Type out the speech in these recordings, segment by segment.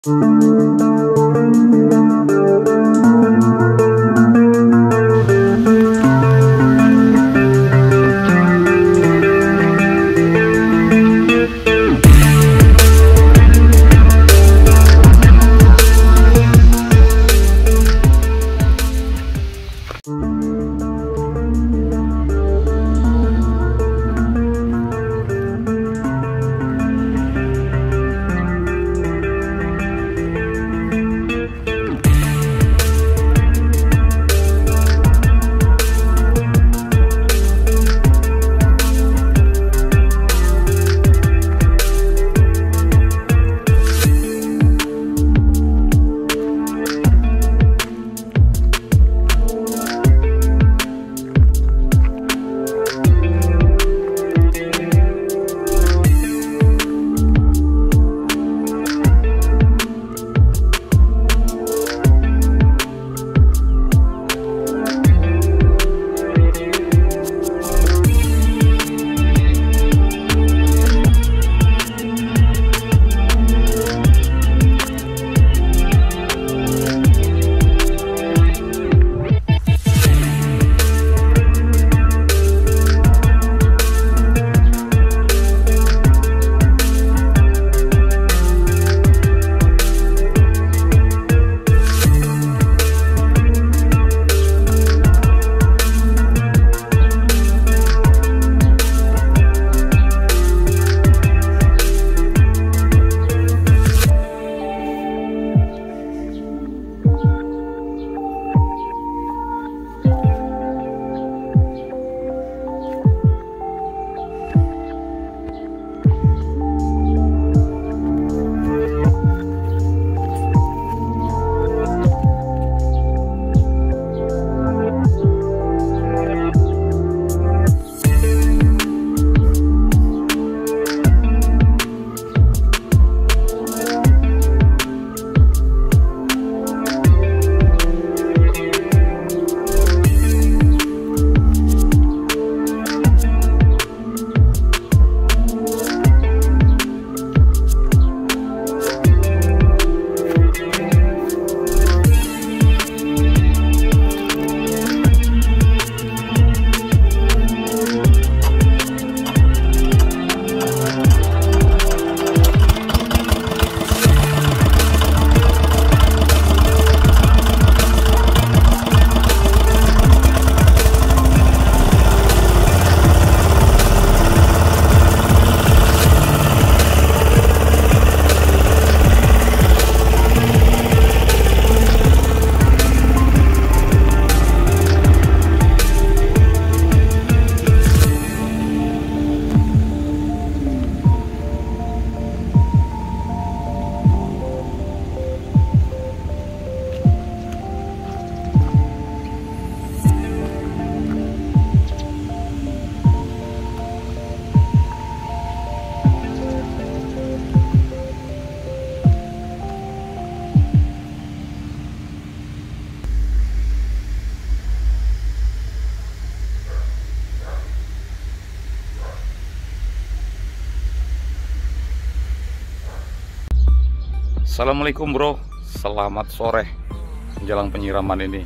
Assalamualaikum bro, selamat sore. Menjelang penyiraman ini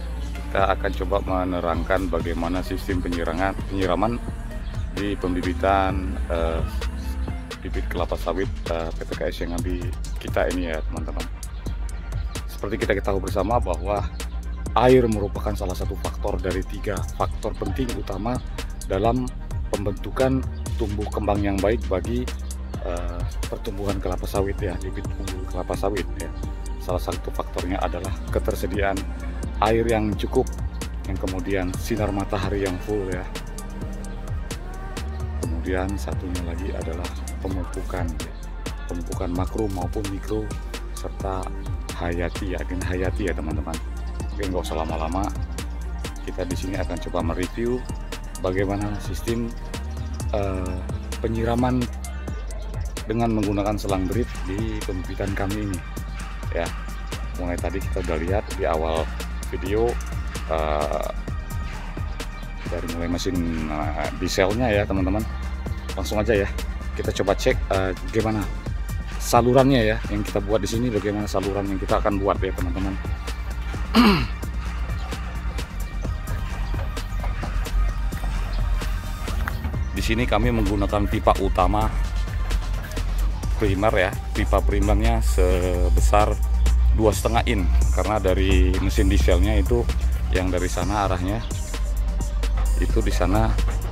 kita akan coba menerangkan bagaimana sistem penyiraman di pembibitan bibit kelapa sawit PTKS yang di kita ini ya teman-teman. Seperti kita ketahui bersama bahwa air merupakan salah satu faktor dari 3 faktor penting utama dalam pembentukan tumbuh kembang yang baik bagi pertumbuhan kelapa sawit ya, bibit unggul kelapa sawit ya. Salah satu faktornya adalah ketersediaan air yang cukup, yang kemudian sinar matahari yang full ya. Kemudian satunya lagi adalah pemupukan ya. Pemupukan makro maupun mikro serta hayati ya, gen hayati ya teman-teman. Oke, nggak usah lama-lama, kita di sini akan coba mereview bagaimana sistem penyiraman dengan menggunakan selang drip di pembibitan kami ini ya. Mulai tadi kita udah lihat di awal video dari mulai mesin dieselnya ya teman-teman. Langsung aja ya kita coba cek gimana salurannya ya, yang kita buat di sini. Bagaimana saluran yang kita akan buat ya teman-teman. Di sini kami menggunakan pipa utama primer ya. Pipa primernya sebesar 2,5 in, karena dari mesin dieselnya itu yang dari sana arahnya itu di sana,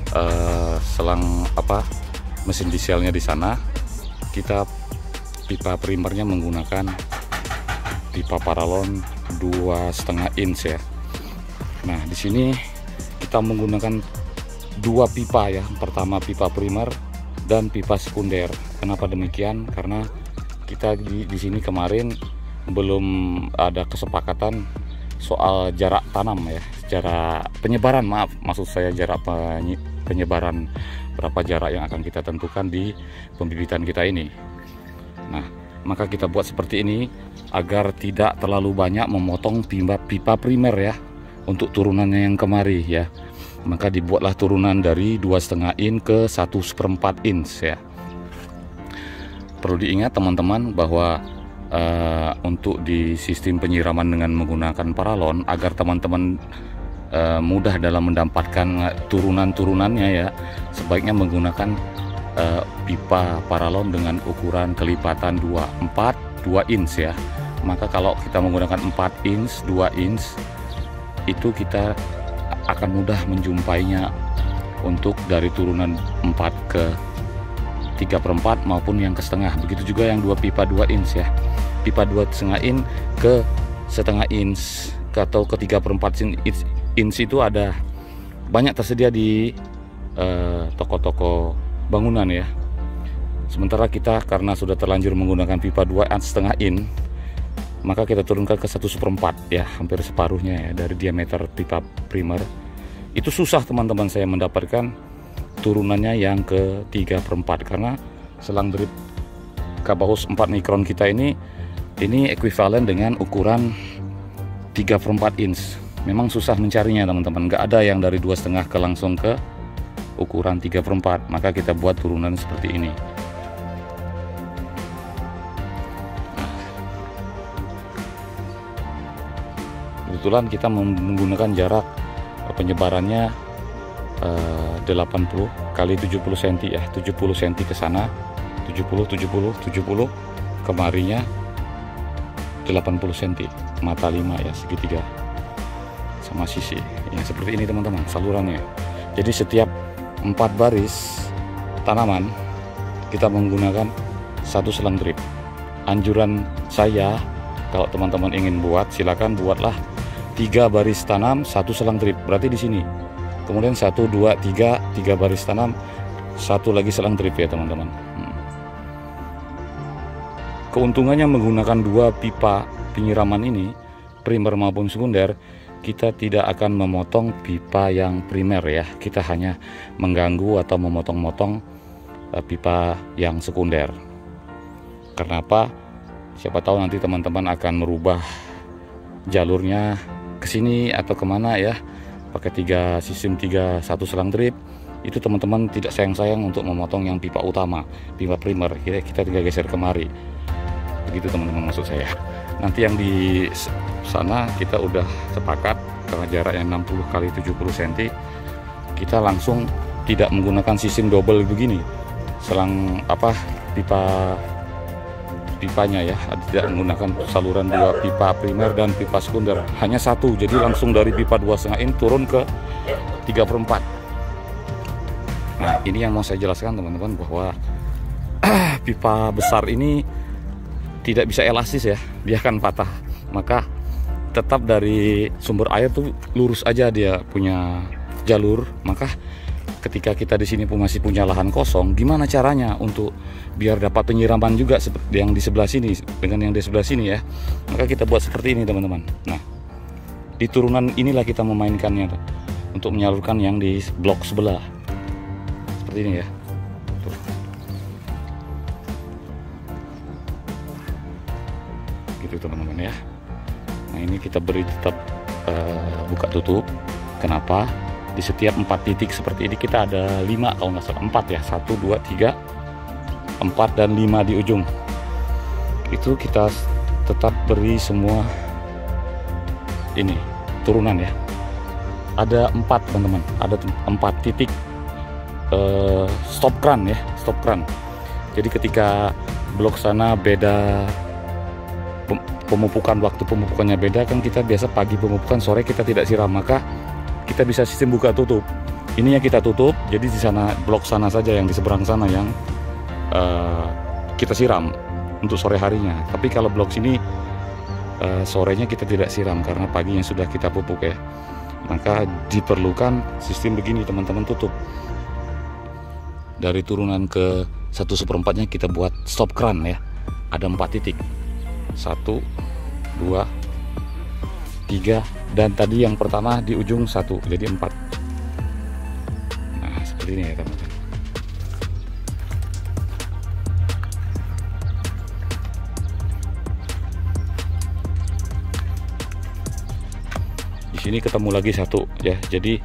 selang mesin dieselnya di sana. Kita pipa primernya menggunakan pipa paralon 2,5 inch ya. Nah, di sini kita menggunakan dua pipa ya. Pertama pipa primer dan pipa sekunder. Kenapa demikian? Karena kita di sini kemarin belum ada kesepakatan soal jarak tanam ya, jarak penyebaran, maksud saya jarak penyebaran, berapa jarak yang akan kita tentukan di pembibitan kita ini. Nah, maka kita buat seperti ini agar tidak terlalu banyak memotong pipa primer ya untuk turunannya yang kemari ya. Maka dibuatlah turunan dari 2,5 in ke 1/4 inch ya. Perlu diingat teman-teman bahwa untuk di sistem penyiraman dengan menggunakan paralon, agar teman-teman mudah dalam mendapatkan turunan-turunannya ya, sebaiknya menggunakan pipa paralon dengan ukuran kelipatan 2 inch ya. Maka kalau kita menggunakan 4 inch, 2 inch, itu kita akan mudah menjumpainya untuk dari turunan 4 ke 3/4 maupun yang ke setengah. Begitu juga yang dua pipa 2 inch ya. Pipa 2,5 inch ke 1/2 inch atau ke 3/4 inch itu ada banyak tersedia di toko-toko bangunan ya. Sementara kita karena sudah terlanjur menggunakan pipa 2,5 inch, maka kita turunkan ke 1/4 ya, hampir separuhnya ya dari diameter pipa primer. Itu susah teman-teman saya mendapatkan turunannya yang ke 3/4, karena selang drip Cabaos 4 mikron kita ini ekuivalen dengan ukuran 3/4 inch. Memang susah mencarinya teman-teman, nggak ada yang dari 2,5 ke langsung ke ukuran 3/4. Maka kita buat turunan seperti ini. Kebetulan kita menggunakan jarak penyebarannya 80 kali 70 cm ya, 70 cm ke sana, 70 kemarinya 80 cm, mata 5 ya, segitiga sama sisi ya, seperti ini teman-teman salurannya. Jadi setiap 4 baris tanaman kita menggunakan 1 selang drip. Anjuran saya, kalau teman-teman ingin buat, silakan buatlah 3 baris tanam 1 selang drip. Berarti di sini kemudian 1, 2, 3 baris tanam, 1 lagi selang drip ya teman-teman. Keuntungannya menggunakan 2 pipa penyiraman ini, primer maupun sekunder, kita tidak akan memotong pipa yang primer ya. Kita hanya mengganggu atau memotong-motong pipa yang sekunder. Kenapa? Siapa tahu nanti teman-teman akan merubah jalurnya ke sini atau kemana ya, pakai 3 sistem 3 1 selang drip. Itu teman-teman tidak sayang-sayang untuk memotong yang pipa utama, pipa primer, kita tinggal geser kemari. Begitu teman-teman maksud saya. Nanti yang di sana kita udah sepakat, karena jaraknya 60 kali 70 cm, kita langsung tidak menggunakan sistem double begini, selang pipanya ya, tidak menggunakan saluran 2 pipa primer dan pipa sekunder, hanya 1. Jadi langsung dari pipa 2,5 in turun ke 3/4. Nah, ini yang mau saya jelaskan teman-teman, bahwa pipa besar ini tidak bisa elastis ya, dia akan patah. Maka tetap dari sumber air tuh lurus aja dia punya jalur. Maka ketika kita di sini masih punya lahan kosong, gimana caranya untuk biar dapat penyiraman juga seperti yang di sebelah sini dengan yang di sebelah sini ya. Maka kita buat seperti ini teman-teman. Nah, di turunan inilah kita memainkannya untuk menyalurkan yang di blok sebelah. Seperti ini ya. Tuh. Gitu teman-teman ya. Nah, ini kita beri tetap buka tutup. Kenapa? Di setiap 4 titik seperti ini kita ada 5 kalau nggak salah, 4 ya, 1, 2, 3, 4 dan 5 di ujung. itu kita tetap beri semua ini turunan ya. Ada 4 teman-teman, ada 4 titik stop kran ya, stop kran. Jadi ketika blok sana beda pemupukan, waktu pemupukannya beda kan, kita biasa pagi pemupukan, sore kita tidak siram, maka kita bisa sistem buka tutup. Ini yang kita tutup, jadi di sana blok sana saja yang di seberang sana yang kita siram untuk sore harinya. Tapi kalau blok sini sorenya kita tidak siram karena paginya sudah kita pupuk ya. Maka diperlukan sistem begini teman-teman, tutup. Dari turunan ke 1/4-nya kita buat stop kran ya. Ada 4 titik. 1, 2, 3, dan tadi yang pertama di ujung 1, jadi 4. Nah seperti ini ya teman-teman. Di sini ketemu lagi 1 ya. Jadi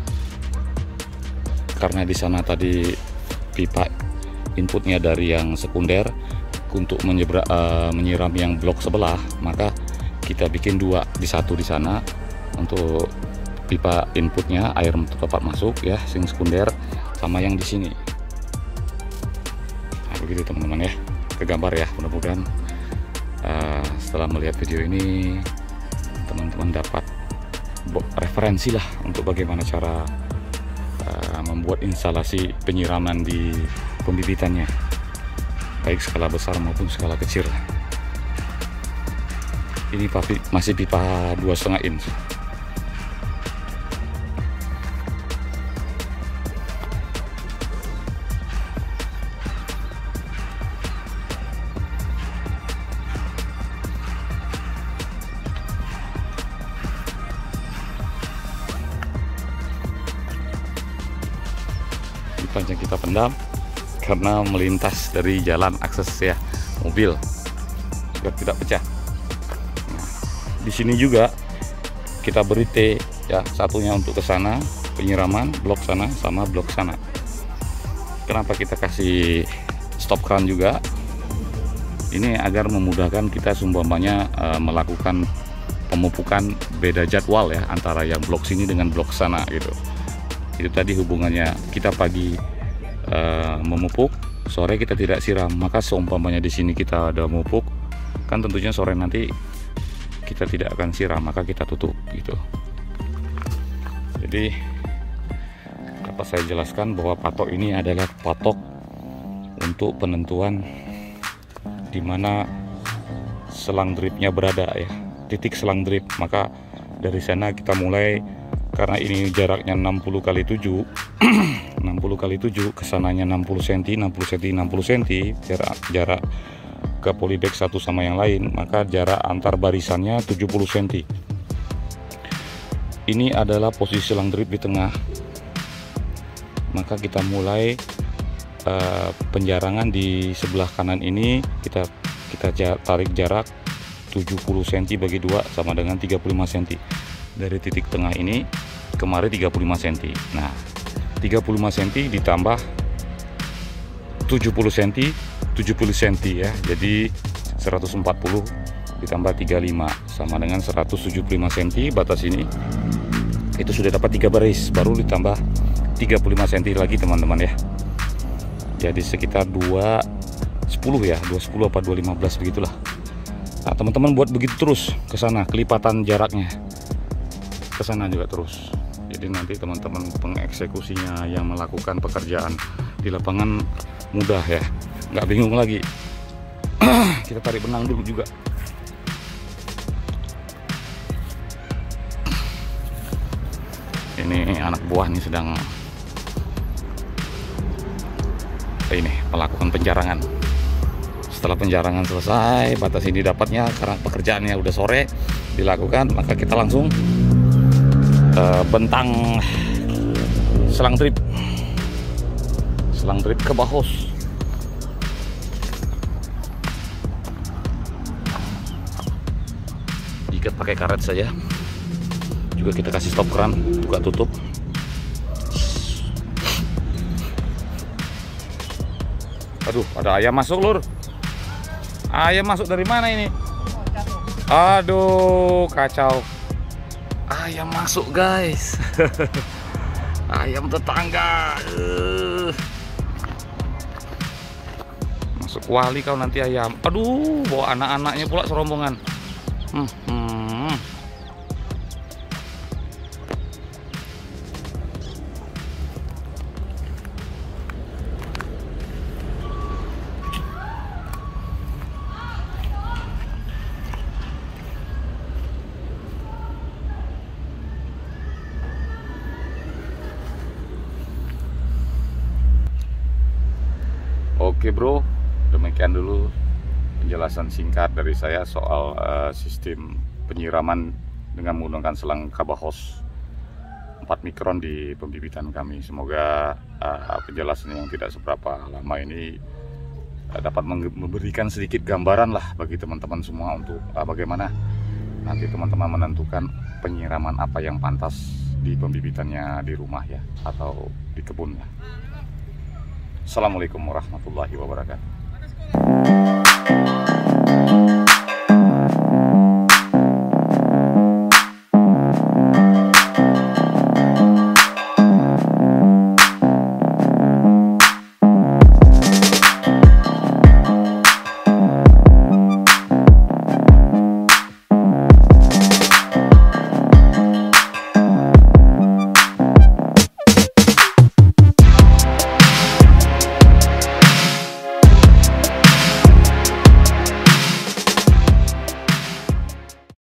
karena di sana tadi pipa inputnya dari yang sekunder untuk menyiram yang blok sebelah, maka kita bikin 2 di 1 di sana untuk pipa inputnya air tetap masuk ya, sing sekunder, sama yang di sini. Nah, begitu teman-teman ya, ke gambar ya. Mudah-mudahan setelah melihat video ini teman-teman dapat referensi lah untuk bagaimana cara membuat instalasi penyiraman di pembibitannya, baik skala besar maupun skala kecil. Ini masih pipa 2,5 inch. Panjang kita pendam karena melintas dari jalan akses ya mobil agar tidak pecah. Nah, di sini juga kita beri T ya, satunya untuk ke sana penyiraman blok sana sama blok sana. Kenapa kita kasih stop kran juga? Ini agar memudahkan kita seumpamanya melakukan pemupukan beda jadwal ya antara yang blok sini dengan blok sana gitu. Itu tadi hubungannya, kita pagi memupuk, sore kita tidak siram. Maka seumpamanya di sini kita ada memupuk, kan tentunya sore nanti kita tidak akan siram, maka kita tutup gitu. Jadi dapat saya jelaskan bahwa patok ini adalah patok untuk penentuan di mana selang dripnya berada ya, titik selang drip. Maka dari sana kita mulai, karena ini jaraknya 60 kali 7 60 kali 7, kesananya 60 cm 60 cm 60 cm jarak ke polybag satu sama yang lain, maka jarak antar barisannya 70 cm. Ini adalah posisi selang drip di tengah. Maka kita mulai penjarangan di sebelah kanan ini, kita tarik jarak 70 cm bagi 2 sama dengan 35 cm. Dari titik tengah ini kemarin 35 cm. Nah 35 cm ditambah 70 cm 70 cm ya, jadi 140 ditambah 35 sama dengan 175 cm. Batas ini itu sudah dapat 3 baris, baru ditambah 35 cm lagi teman-teman ya, jadi sekitar 210 ya, 210 apa 215 begitulah. Nah teman-teman buat begitu terus ke sana, kelipatan jaraknya ke sana juga terus. Jadi nanti teman-teman pengeksekusinya yang melakukan pekerjaan di lapangan mudah ya, nggak bingung lagi. Kita tarik benang dulu juga. Ini anak buah nih sedang ini melakukan penjarangan. Setelah penjarangan selesai, batas ini dapatnya karena pekerjaannya udah sore dilakukan, maka kita langsung bentang selang drip ke bahos. Ikat pakai karet saja. Juga kita kasih stop kran, buka tutup. Aduh, ada ayam masuk lur. Ayam masuk dari mana ini? Aduh, kacau. Ayam masuk, guys. Ayam tetangga. Masuk kuali kau nanti ayam. Aduh, bawa anak-anaknya pula serombongan. Oke bro, demikian dulu penjelasan singkat dari saya soal sistem penyiraman dengan menggunakan selang Kabahos 4 mikron di pembibitan kami. Semoga penjelasan yang tidak seberapa lama ini dapat memberikan sedikit gambaran lah bagi teman-teman semua untuk bagaimana nanti teman-teman menentukan penyiraman apa yang pantas di pembibitannya di rumah ya, atau di kebun ya. Assalamualaikum warahmatullahi wabarakatuh.